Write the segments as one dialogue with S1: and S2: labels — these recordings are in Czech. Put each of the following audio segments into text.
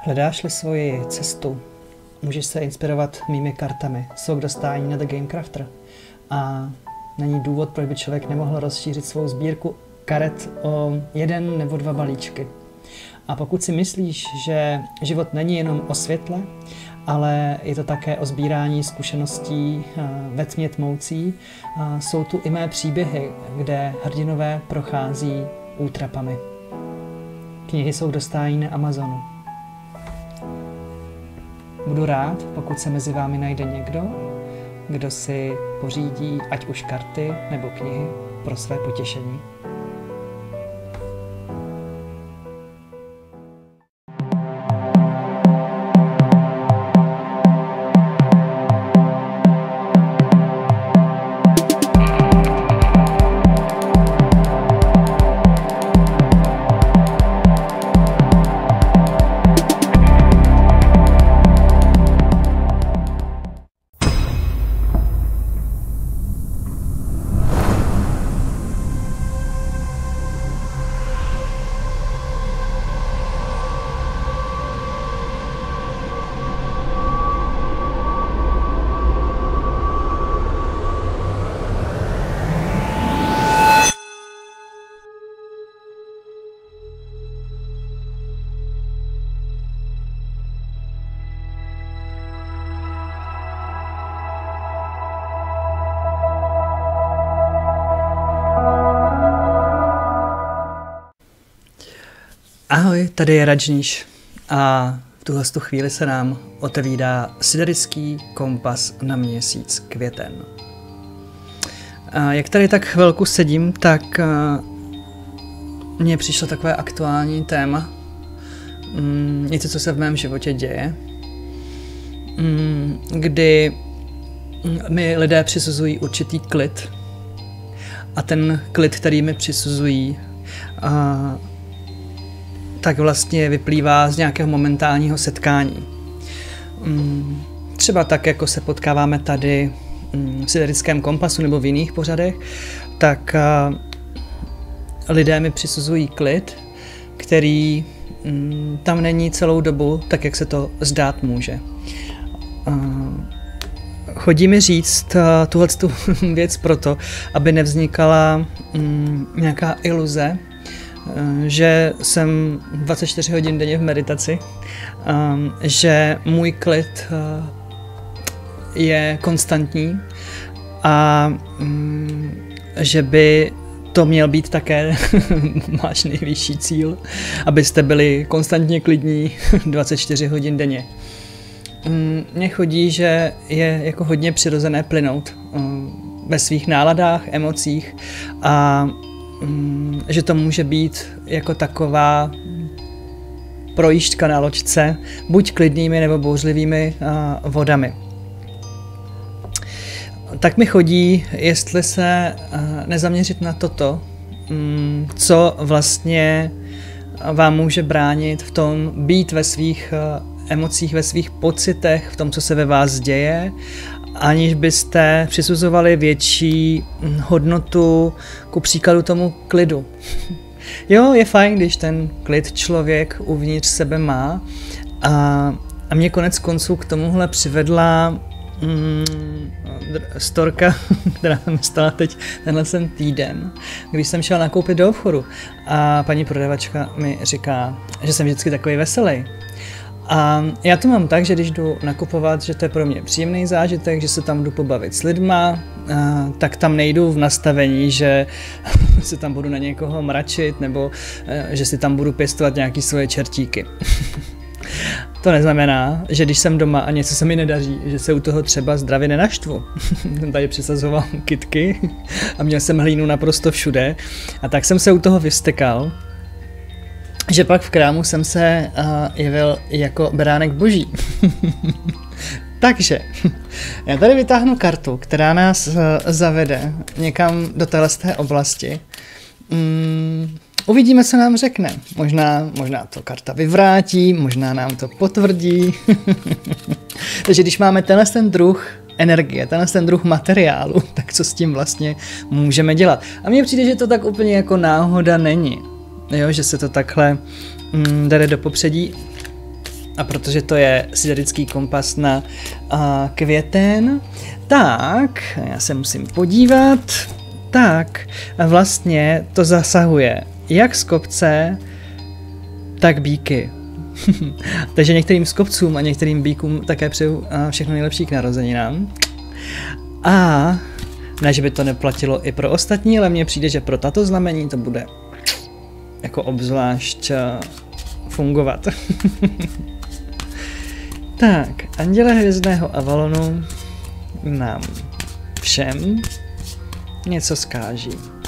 S1: Hledáš-li svoji cestu, můžeš se inspirovat mými kartami. Jsou k dostání na The Game Crafter. A není důvod, proč by člověk nemohl rozšířit svou sbírku karet o 1 nebo 2 balíčky. A pokud si myslíš, že život není jenom o světle, ale je to také o sbírání zkušeností ve tmě tmoucí, jsou tu i mé příběhy, kde hrdinové prochází útrapami. Knihy jsou k dostání na Amazonu. Budu rád, pokud se mezi vámi najde někdo, kdo si pořídí ať už karty nebo knihy pro své potěšení. Ahoj, tady je Rajníš a v tuhle chvíli se nám otevírá siderický kompas na měsíc květen. A jak tady tak chvilku sedím, tak mně přišlo takové aktuální téma, něco, co se v mém životě děje, kdy mi lidé přisuzují určitý klid a ten klid, který mi přisuzují, tak vlastně vyplývá z nějakého momentálního setkání. Třeba tak, jako se potkáváme tady v siderickém kompasu nebo v jiných pořadech, tak lidé mi přisuzují klid, který tam není celou dobu, tak jak se to zdát může. Chodí mi říct tuhletu věc proto, aby nevznikala nějaká iluze, že jsem 24 hodin denně v meditaci, že můj klid je konstantní a že by to měl být také váš nejvyšší cíl, abyste byli konstantně klidní 24 hodin denně. Mně chodí, že je jako hodně přirozené plynout ve svých náladách, emocích a že to může být jako taková projížďka na loďce, buď klidnými nebo bouřlivými vodami. Tak mi chodí, jestli se nezaměřit na toto, co vlastně vám může bránit v tom být ve svých emocích, ve svých pocitech, v tom, co se ve vás děje, aniž byste přisuzovali větší hodnotu ku příkladu tomu klidu. Jo, je fajn, když ten klid člověk uvnitř sebe má a mě konec konců k tomuhle přivedla storka, která mi stala teď tenhle týden, když jsem šel nakoupit do obchodu a paní prodavačka mi říká, že jsem vždycky takový veselý. A já to mám tak, že když jdu nakupovat, že to je pro mě příjemný zážitek, že se tam jdu pobavit s lidma, tak tam nejdu v nastavení, že se tam budu na někoho mračit nebo že si tam budu pěstovat nějaký svoje čertíky. To neznamená, že když jsem doma a něco se mi nedaří, že se u toho třeba zdravě nenaštvu. Jsem tady přisazoval kytky a měl jsem hlínu naprosto všude a tak jsem se u toho vystekal, že pak v krámu jsem se jevil jako beránek boží. Takže já tady vytáhnu kartu, která nás zavede někam do téhleté oblasti. Uvidíme, co nám řekne. Možná to karta vyvrátí, možná nám to potvrdí. Takže když máme ten druh energie, ten druh materiálu, tak co s tím vlastně můžeme dělat? A mně přijde, že to tak úplně jako náhoda není. Jo, že se to takhle jde do popředí. a protože to je siderecký kompas na květen, tak já se musím podívat, tak vlastně to zasahuje jak skopce, tak býky. Takže některým skopcům a některým býkům také přeju všechno nejlepší k narozeninám. A ne, že by to neplatilo i pro ostatní, ale mně přijde, že pro tato znamení to bude jako obzvlášť fungovat. Tak, anděle hvězdného Avalonu nám všem něco zkáží.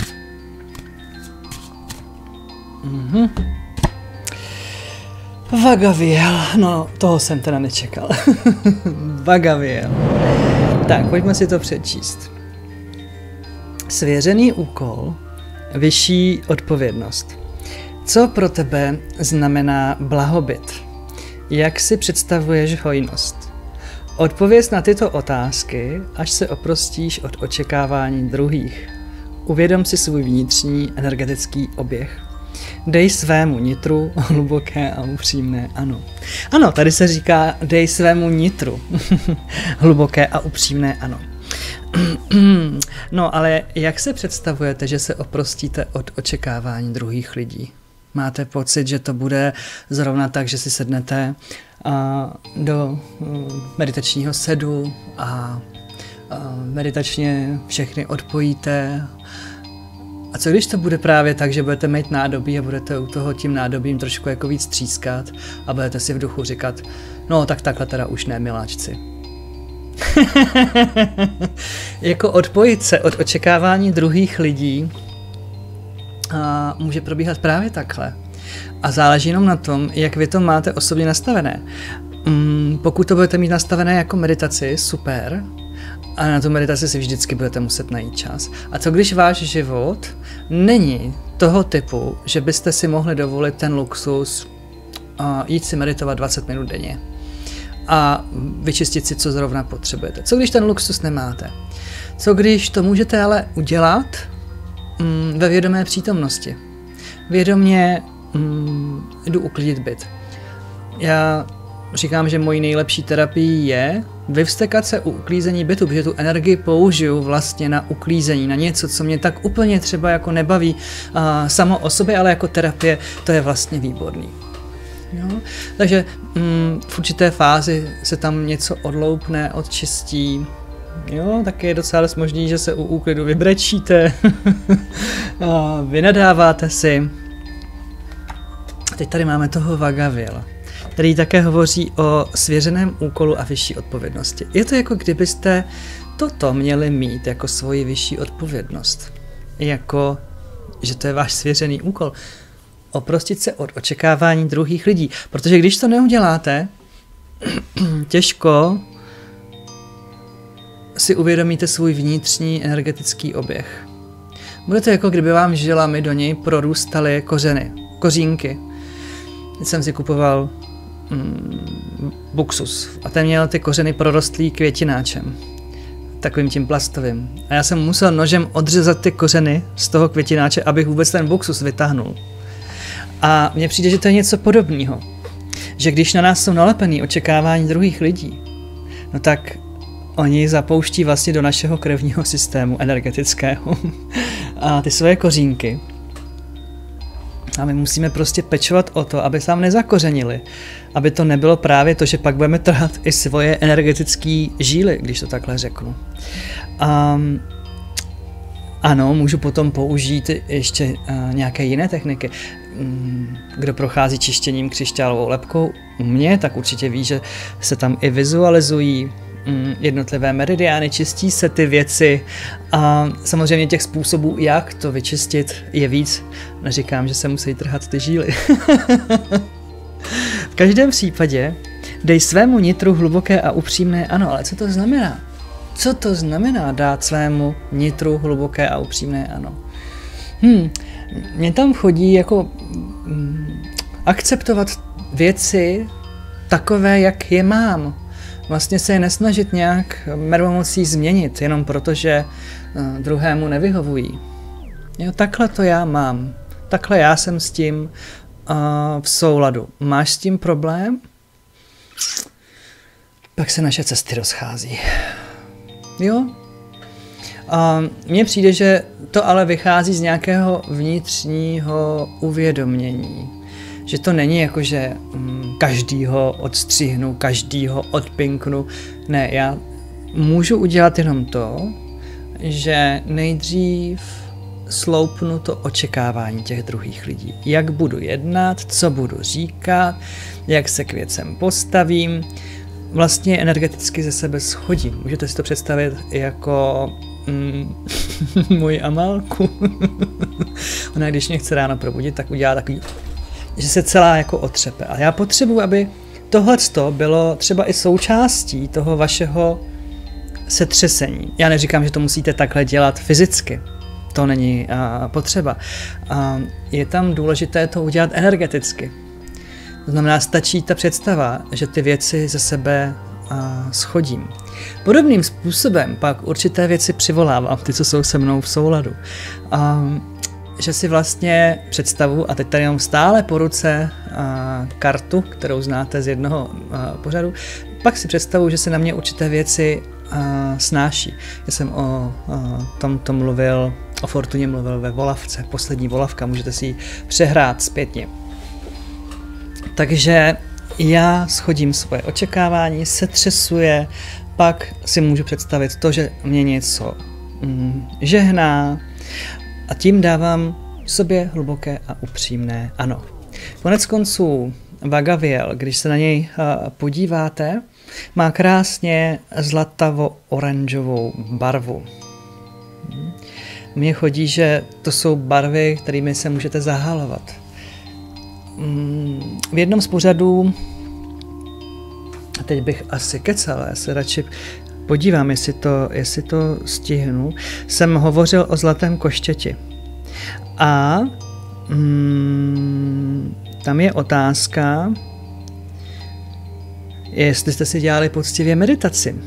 S1: Vagaviel, no toho jsem teda nečekal. Vagaviel. Tak, pojďme si to přečíst. Svěřený úkol, vyšší odpovědnost. Co pro tebe znamená blahobyt? Jak si představuješ hojnost? Odpověz na tyto otázky, až se oprostíš od očekávání druhých. Uvědom si svůj vnitřní energetický oběh. Dej svému nitru hluboké a upřímné ano. Ano, tady se říká dej svému nitru hluboké a upřímné ano. No, ale jak se představujete, že se oprostíte od očekávání druhých lidí? Máte pocit, že to bude zrovna tak, že si sednete do meditačního sedu a meditačně všechny odpojíte? A co když to bude právě tak, že budete mít nádobí a budete u toho tím nádobím trošku jako víc třískat a budete si v duchu říkat, no tak takhle teda už ne, miláčci. Jako odpojit se od očekávání druhých lidí může probíhat právě takhle. A záleží jenom na tom, jak vy to máte osobně nastavené. Pokud to budete mít nastavené jako meditaci, super, a na tu meditaci si vždycky budete muset najít čas. A co když váš život není toho typu, že byste si mohli dovolit ten luxus jít si meditovat 20 minut denně a vyčistit si, co zrovna potřebujete. Co když ten luxus nemáte? Co když to můžete ale udělat ve vědomé přítomnosti? Vědomě jdu uklidit byt. Já říkám, že mojí nejlepší terapii je vyvstekat se u uklízení bytu, protože tu energii použiju vlastně na uklízení, na něco, co mě tak úplně třeba jako nebaví samo o sobě, ale jako terapie to je vlastně výborný. Jo? Takže v určité fázi se tam něco odloupne, odčistí, jo, tak je docela možný, že se u úklidu vybrečíte, vynadáváte si. Teď tady máme toho Vagaviela, který také hovoří o svěřeném úkolu a vyšší odpovědnosti. Je to jako kdybyste toto měli mít jako svoji vyšší odpovědnost. Jako, že to je váš svěřený úkol. Oprostit se od očekávání druhých lidí. Protože když to neuděláte, těžko si uvědomíte svůj vnitřní energetický oběh. Bude to jako kdyby vám žilami do něj prorůstaly kořínky. Teď jsem si kupoval buksus a ten měl ty kořeny prorostlý květináčem, takovým tím plastovým. A já jsem musel nožem odřezat ty kořeny z toho květináče, abych vůbec ten buksus vytáhnul. A mně přijde, že to je něco podobného. Že když na nás jsou nalepený očekávání druhých lidí, no tak oni zapouští vlastně do našeho krevního systému energetického a ty svoje kořínky. A my musíme prostě pečovat o to, aby se nám nezakořenili. Aby to nebylo právě to, že pak budeme trhat i svoje energetické žíly, když to takhle řeknu. Ano, můžu potom použít ještě nějaké jiné techniky. Kdo prochází čištěním křišťálovou lebkou u mě, tak určitě ví, že se tam i vizualizují jednotlivé meridiány, čistí se ty věci a samozřejmě těch způsobů, jak to vyčistit, je víc. Neříkám, že se musí trhat ty žíly. V každém případě dej svému nitru hluboké a upřímné ano, ale co to znamená? Co to znamená dát svému nitru hluboké a upřímné ano? Mně tam chodí jako akceptovat věci takové, jak je mám. Vlastně se je nesnažit nějak mermomocí změnit, jenom protože druhému nevyhovují. Jo, takhle to já mám. Takhle já jsem s tím v souladu. Máš s tím problém? pak se naše cesty rozchází. Jo? A mně přijde, že to ale vychází z nějakého vnitřního uvědomění. Že to není jako, že každýho odstřihnu, každýho odpinknu. Ne, já můžu udělat jenom to, že nejdřív sloupnu to očekávání těch druhých lidí. Jak budu jednat, co budu říkat, jak se k věcem postavím. Vlastně energeticky ze sebe schodím. Můžete si to představit jako moji Amálku. Ona, když mě chce ráno probudit, tak udělá takový, že se celá jako otřepe. A já potřebuji, aby tohleto bylo třeba i součástí toho vašeho setřesení. Já neříkám, že to musíte takhle dělat fyzicky. To není potřeba. Je tam důležité to udělat energeticky. To znamená, stačí ta představa, že ty věci ze sebe schodím. Podobným způsobem pak určité věci přivolávám, ty, co jsou se mnou v souladu. Že si vlastně představu, a teď tady mám stále po ruce kartu, kterou znáte z jednoho pořadu, pak si představu, že se na mě určité věci snáší. Já jsem o tomto mluvil, o Fortuně mluvil ve Volavce, poslední Volavka, můžete si ji přehrát zpětně. Takže já schodím svoje očekávání, setřesuje, pak si můžu představit to, že mě něco žehná a tím dávám sobě hluboké a upřímné ano. Konec konců Vagaviel, když se na něj podíváte, má krásně zlatavo-oranžovou barvu. Mně chodí, že to jsou barvy, kterými se můžete zahalovat. V jednom z pořadů, a teď bych asi kecal, já se radši podívám, jestli to stihnu, jsem hovořil o zlatém koštěti. A tam je otázka, jestli jste si dělali poctivě meditaci.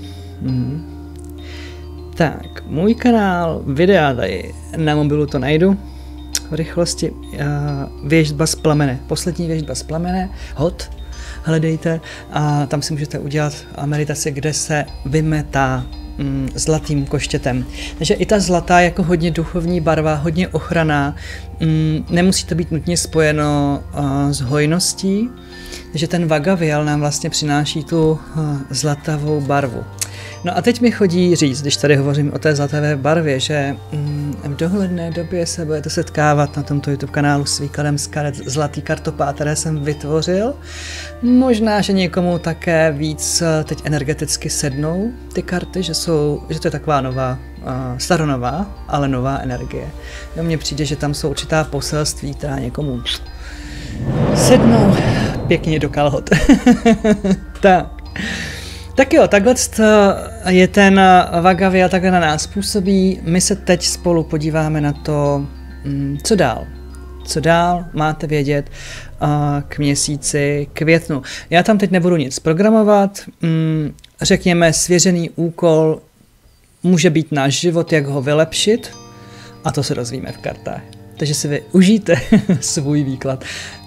S1: Tak, můj kanál, videa tady na mobilu to najdu v rychlosti. Věštba z plamene, poslední věštba z plamene, hod, hledejte a tam si můžete udělat meditaci, kde se vymetá zlatým koštětem. Takže i ta zlatá jako hodně duchovní barva, hodně ochranná, nemusí to být nutně spojeno s hojností, takže ten Vagaviel nám vlastně přináší tu zlatavou barvu. No a teď mi chodí říct, když tady hovořím o té zlatavé barvě, že v dohledné době se budete setkávat na tomto YouTube kanálu s výkladem z karet zlatý kartopát, které jsem vytvořil. Možná, že někomu také víc teď energeticky sednou ty karty, že to je taková nová, staronová, ale nová energie. Mně přijde, že tam jsou určitá poselství, která někomu sednou pěkně do kalhot. Tak jo, takhle je ten Vagaviel, takhle na nás působí. My se teď spolu podíváme na to, co dál. Co dál máte vědět k měsíci květnu. Já tam teď nebudu nic programovat. Řekněme, svěřený úkol může být náš život, jak ho vylepšit. A to se dozvíme v kartách. Takže si vy užijte svůj výklad.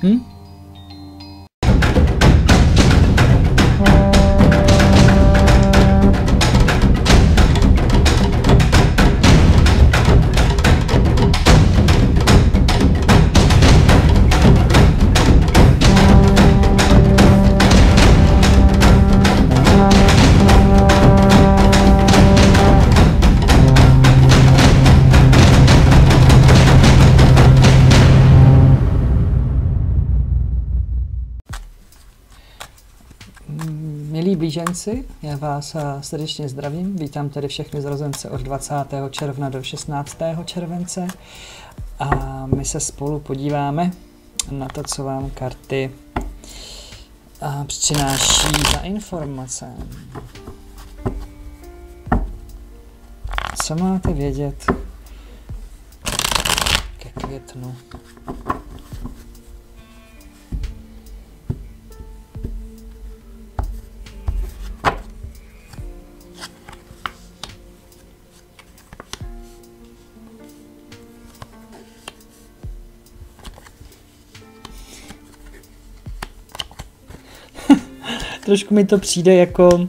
S1: Milí blíženci, já vás srdečně zdravím, vítám tady všechny zrozence od 20. června do 16. července a my se spolu podíváme na to, co vám karty přináší za informace. Co máte vědět ke květnu? Trošku mi to přijde jako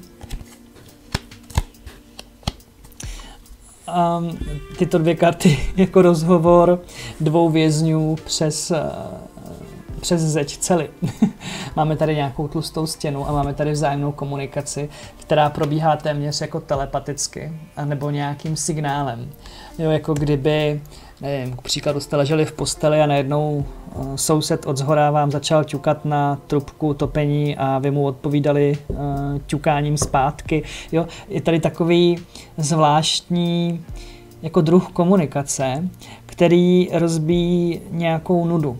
S1: tyto dvě karty jako rozhovor dvou vězňů přes zeď cely. Máme tady nějakou tlustou stěnu a máme tady vzájemnou komunikaci, která probíhá téměř jako telepaticky, anebo nějakým signálem. Jo, jako kdyby, nevím, k příkladu jste leželi v posteli a najednou soused odzhora vám začal ťukat na trubku topení a vy mu odpovídali ťukáním zpátky. Jo, je tady takový zvláštní jako druh komunikace, který rozbíjí nějakou nudu.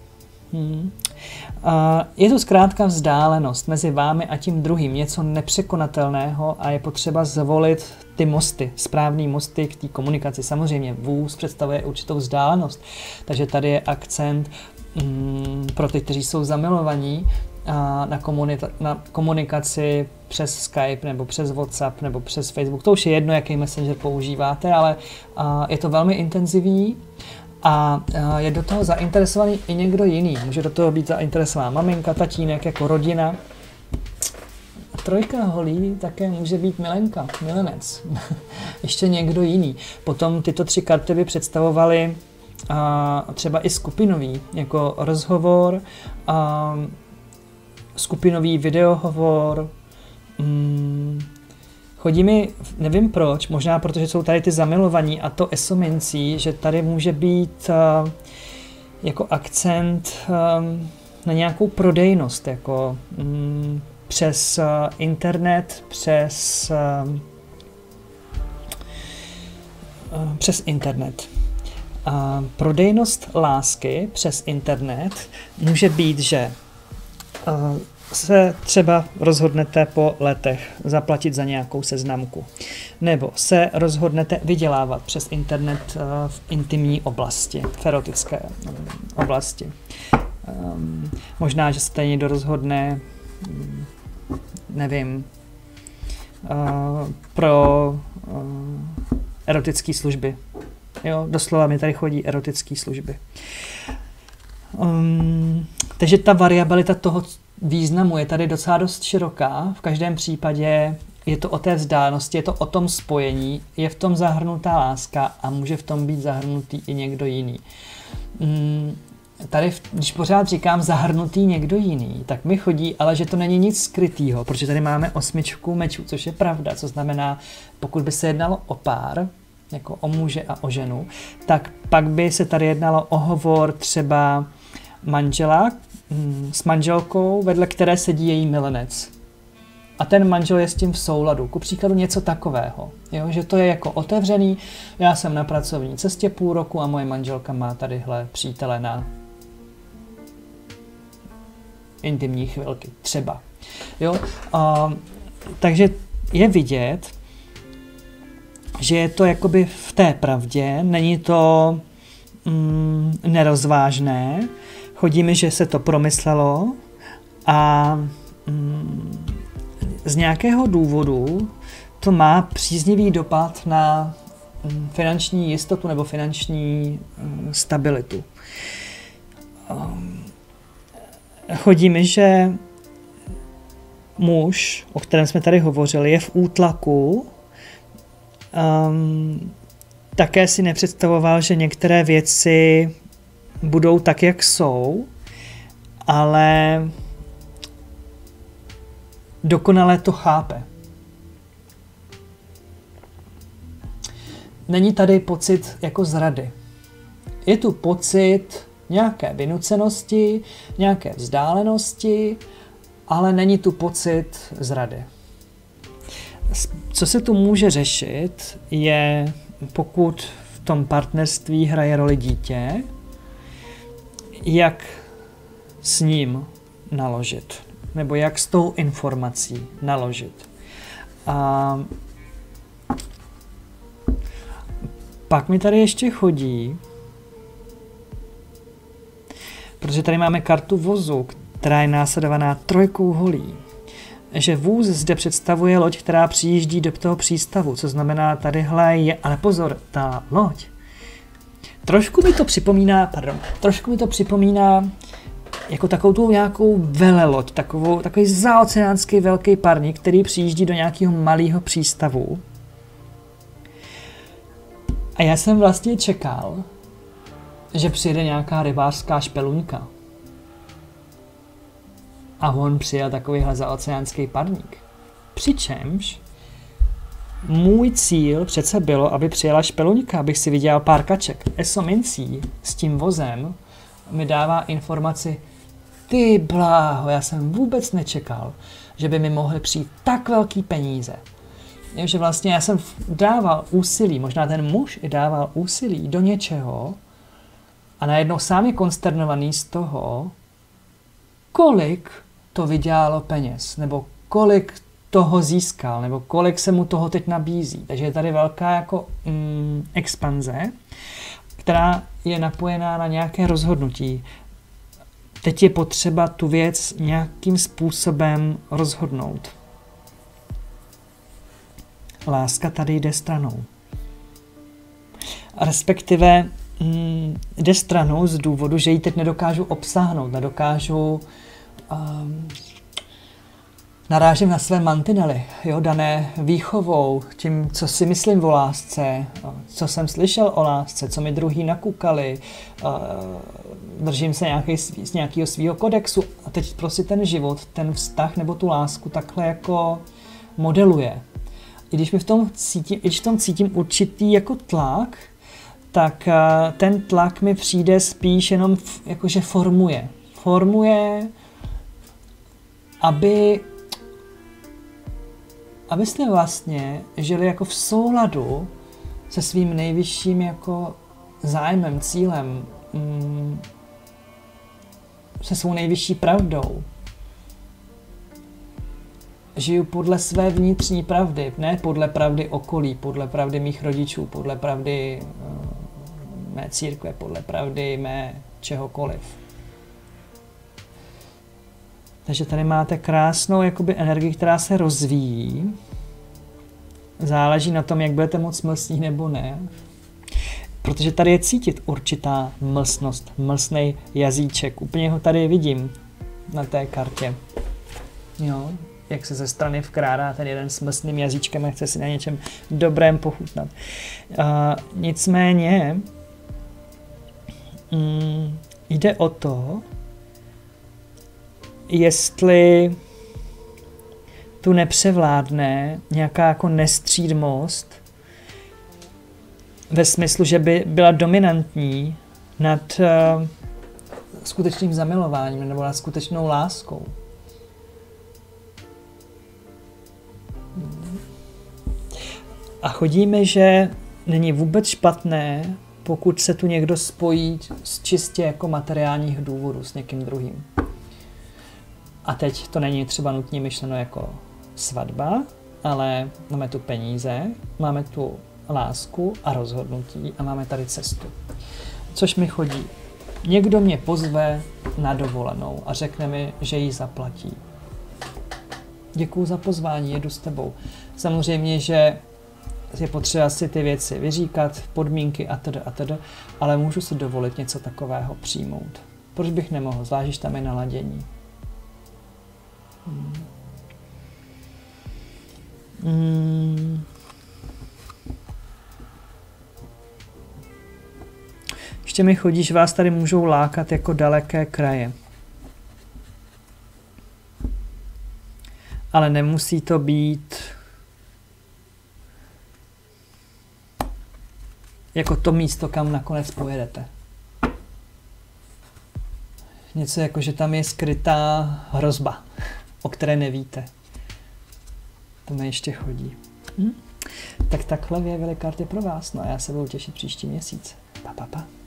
S1: Je to zkrátka vzdálenost mezi vámi a tím druhým, něco nepřekonatelného a je potřeba zvolit ty mosty, správný mosty k té komunikaci. Samozřejmě vůz představuje určitou vzdálenost, takže tady je akcent pro ty, kteří jsou zamilovaní na komunikaci přes Skype nebo přes WhatsApp nebo přes Facebook. To už je jedno, jaký messenger používáte, ale je to velmi intenzivní. A je do toho zainteresovaný i někdo jiný. Může do toho být zainteresovaná maminka, tatínek, jako rodina. A trojka holí také může být milenka, milenec. Ještě někdo jiný. Potom tyto tři karty by představovaly třeba i skupinový, jako rozhovor, skupinový videohovor. Chodí mi, nevím proč, možná protože jsou tady ty zamilovaní a to esomincí, že tady může být jako akcent na nějakou prodejnost, jako přes internet, přes internet. Prodejnost lásky přes internet může být, že se třeba rozhodnete po letech zaplatit za nějakou seznamku. Nebo se rozhodnete vydělávat přes internet v intimní oblasti, v erotické oblasti. Možná, že se někdo rozhodne, nevím, pro erotické služby. Jo, doslova mi tady chodí erotické služby. Takže ta variabilita toho významu je tady docela dost široká. V každém případě je to o té vzdálenosti, je to o tom spojení, je v tom zahrnutá láska a může v tom být zahrnutý i někdo jiný. Tady, když pořád říkám zahrnutý někdo jiný, tak mi chodí, ale že to není nic skrytýho, protože tady máme 8 mečů, což je pravda, co znamená, pokud by se jednalo o pár, jako o muže a o ženu, tak pak by se tady jednalo o hovor třeba manžela s manželkou, vedle které sedí její milenec. A ten manžel je s tím v souladu. Ku příkladu něco takového. Jo? Že to je jako otevřený, já jsem na pracovní cestě půl roku a moje manželka má tadyhle přítele na intimní chvilky. Třeba. Jo? Takže je vidět, že je to jakoby v té pravdě, není to nerozvážné, chodí mi, že se to promyslelo a z nějakého důvodu to má příznivý dopad na finanční jistotu nebo finanční stabilitu. Chodí mi, že muž, o kterém jsme tady hovořili, je v útlaku. Také si nepředstavoval, že některé věci budou tak, jak jsou, ale dokonale to chápe. Není tady pocit jako zrady. Je tu pocit nějaké vynucenosti, nějaké vzdálenosti, ale není tu pocit zrady. Co se tu může řešit, je, pokud v tom partnerství hraje roli dítě, jak s ním naložit, nebo jak s tou informací naložit. A pak mi tady ještě chodí, protože tady máme kartu vozu, která je následovaná trojkou holí, že vůz zde představuje loď, která přijíždí do toho přístavu, co znamená tadyhle je, ale pozor, ta loď. Trošku mi to připomíná jako takovou tu nějakou veleloď, takový zaoceánský velký parník, který přijíždí do nějakého malého přístavu. A já jsem vlastně čekal, že přijede nějaká rybářská špeluňka. A on přijel takovýhle zaoceánský parník. Přičemž můj cíl přece bylo, aby přijela špeluňka, abych si vydělal pár kaček. Eso mincí s tím vozem mi dává informaci, ty bláho, já jsem vůbec nečekal, že by mi mohly přijít tak velký peníze. Že vlastně já jsem dával úsilí, možná ten muž i dával úsilí do něčeho a najednou sám je konsternovaný z toho, kolik to vydělalo peněz, nebo kolik toho získal, nebo kolik se mu toho teď nabízí. Takže je tady velká jako expanze, která je napojená na nějaké rozhodnutí. Teď je potřeba tu věc nějakým způsobem rozhodnout. Láska tady jde stranou. Respektive jde stranou z důvodu, že ji teď nedokážu obsáhnout, nedokážu narážím na své mantinely, jo, dané výchovou, tím, co si myslím o lásce, co jsem slyšel o lásce, co mi druhý nakukali, držím se nějakého svého kodexu a teď prostě ten život, ten vztah nebo tu lásku takhle jako modeluje. I když v tom cítím určitý jako tlak, tak ten tlak mi přijde spíš jenom jakože formuje, abyste vlastně žili jako v souladu se svým nejvyšším jako zájmem, cílem, se svou nejvyšší pravdou. Žiju podle své vnitřní pravdy, ne podle pravdy okolí, podle pravdy mých rodičů, podle pravdy mé církve, podle pravdy mé čehokoliv. Takže tady máte krásnou jakoby energii, která se rozvíjí. Záleží na tom, jak budete moc mlsní nebo ne. Protože tady je cítit určitá mlsnost, mlsnej jazyček. Úplně ho tady vidím na té kartě. Jo, jak se ze strany vkrádá ten jeden s mlsným jazyčkem a chce si na něčem dobrém pochutnat. Nicméně jde o to, jestli tu nepřevládne nějaká jako nestřídmost ve smyslu, že by byla dominantní nad skutečným zamilováním nebo nad skutečnou láskou. A chodíme, že není vůbec špatné, pokud se tu někdo spojí z čistě jako materiálních důvodů s někým druhým. A teď to není třeba nutně myšleno jako svatba, ale máme tu peníze, máme tu lásku a rozhodnutí a máme tady cestu. Což mi chodí. Někdo mě pozve na dovolenou a řekne mi, že ji zaplatí. Děkuju za pozvání, jedu s tebou. Samozřejmě, že je potřeba si ty věci vyříkat, podmínky atd., ale můžu si dovolit něco takového přijmout. Proč bych nemohl, zvlášť, když tam je naladění. Ještě mi chodí, že vás tady můžou lákat jako daleké kraje. Ale nemusí to být jako to místo, kam nakonec pojedete. Něco jako, že tam je skrytá hrozba, o které nevíte. To mi ještě chodí. Tak takhle vyjevily karty pro vás. No a já se budu těšit příští měsíc. Pa.